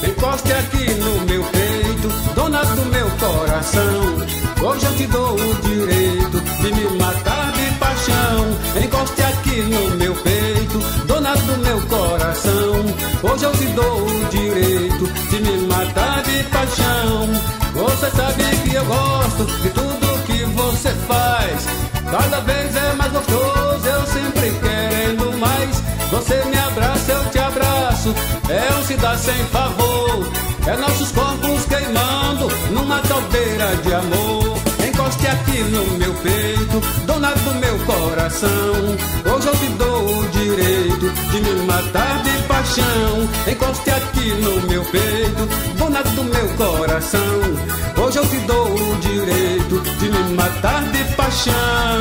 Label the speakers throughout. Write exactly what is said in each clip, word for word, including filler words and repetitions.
Speaker 1: encoste aqui no meu peito, dona do meu coração. Hoje eu te dou o direito de me matar de paixão. Encoste aqui no meu peito, dona do meu coração. Hoje eu te dou o direito de me matar de paixão. Você sabe que eu gosto de tudo que você faz. Cada vez é mais gostoso, eu sempre querendo mais. Você me abraça, eu te abraço, é um se dar sem favor. É nossos corpos queimando numa caldeira de amor. Encoste aqui no meu peito, dona do meu coração. Hoje eu te dou o direito de me matar de paixão. Encoste aqui no meu peito, dona do meu coração. Hoje eu te dou o direito de me matar de paixão.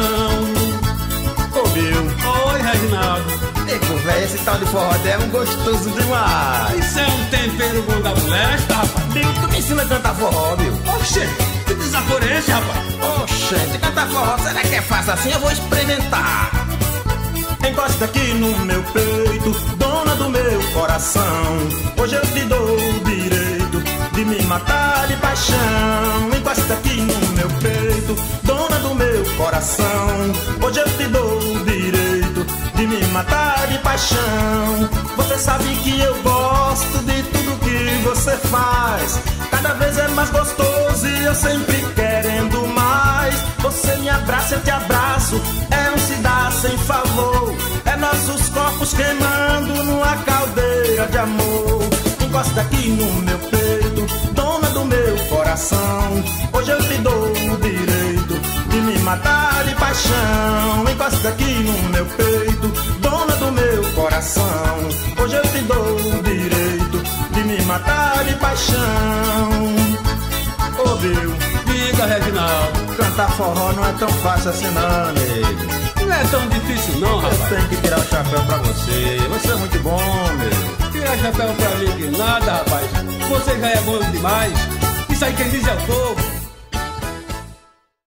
Speaker 2: Ô Bill.
Speaker 1: Oi, Reginaldo.
Speaker 2: Nego, velho, esse tal de forró é um gostoso demais.
Speaker 1: Isso é um tempero bom da molesta, rapaz.
Speaker 2: Bill, tu me ensina a cantar forró, Bill.
Speaker 1: Oxê, que desaforo é esse, rapaz?
Speaker 2: Oxê, de cantar forró, será que é fácil assim? Eu vou experimentar. Encosta aqui no meu peito, dona do meu coração. Hoje eu te dou o direito de me matar de paixão. Encosta aqui no meu peito, dona do meu coração. Hoje eu te dou o direito de me matar de paixão. Você sabe que eu gosto de tudo que você faz. Cada vez é mais gostoso e eu sempre querendo mais. Você me abraça, eu te abraço, é um se dar sem favor. É nossos corpos queimando numa caldeira de amor. Encosta aqui no meu peito, dona do meu coração. Hoje eu te dou o direito de me matar de paixão. Encosta aqui no meu peito, dona do meu coração. Hoje eu te dou o direito de me matar de paixão. Ô Bill,
Speaker 1: diga, Reginaldo.
Speaker 2: Cantar forró não é tão fácil assim não, nego.
Speaker 1: Não é tão difícil não, rapaz.
Speaker 2: Eu tenho que tirar o chapéu pra você. Você é muito bom, meu.
Speaker 1: Tira chapéu pra mim que nada, rapaz. Você já é bom demais. Isso aí quem diz é o povo.